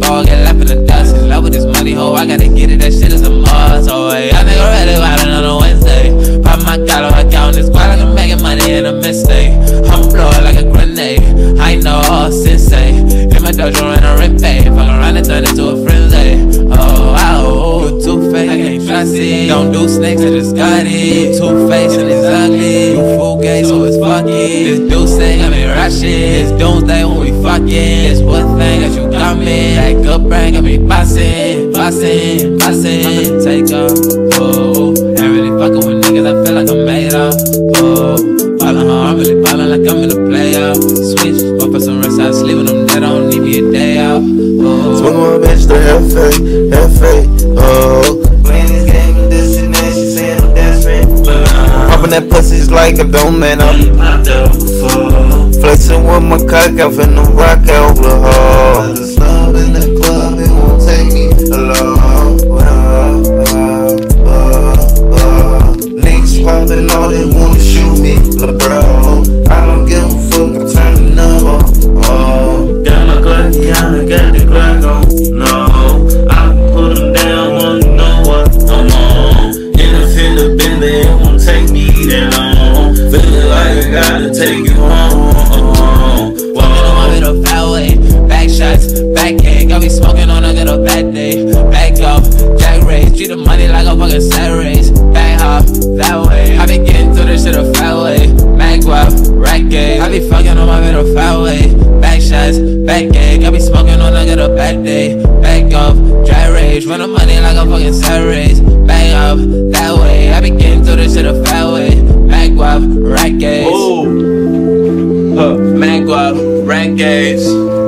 go, get left in the dust. In love with this money, ho, I gotta get it, that shit is a must. Oh, yeah, I think I'm ready riding on a Wednesday. Pop my collar, I count this squad like I'm making money in a mistake. I'm blowing like a grenade, I know all sensei. In my dojo in a rip pay, fuck around and turn it to a frenzy. Oh, wow, you two-faced, I can't trust it. Don't do snakes, I just got it. You two-faced and it's ugly. You full gay, so it's fucking. This dude say I mean rushing. It's doomsday when we fucking. It's one thing that you got me. That good brain got me bossing, bossing, bossing. Take off, oh, ain't really fucking with niggas, I feel like I'm made up. Oh, ballin' hard, I'm really ballin' like I'm in the playoff. Switch, go for some rest, I sleep when I'm dead, I don't need me a day off. Oh, smoking my bitch to F.A., oh. Playing this game with this and that, she saying I'm desperate. Popping that pussy's like a dome, man. I'm popped out before. flexing with my cock, I'm finna rock out the hall. The snub in the club, it won't take me alone. Niggas popping all they wanna shoot me, bro. I don't give a fuck, I'm turning up. Oh, got my Glock, yeah, I got the Glock on. No, I can put them down, wanna know what I'm on. In the Philippines, it won't take me that long. Feeling like I gotta take you home. walking on my middle fairway, back shots, back cake. I be smoking on a little bad day. Back up, jack race, treat the money like a fucking set race. Back hop, that way. I be getting through this shit a fairway. Mag wap, rack gay. I be fucking on my middle fairway, back shots, back cake. I be smoking on a little bad day. Back up, dry rage, run the money like a fucking set race. Back up, that way. I be getting through this shit a fairway. Mag wap, rack gay. Oh, Mag wap, rack gauge.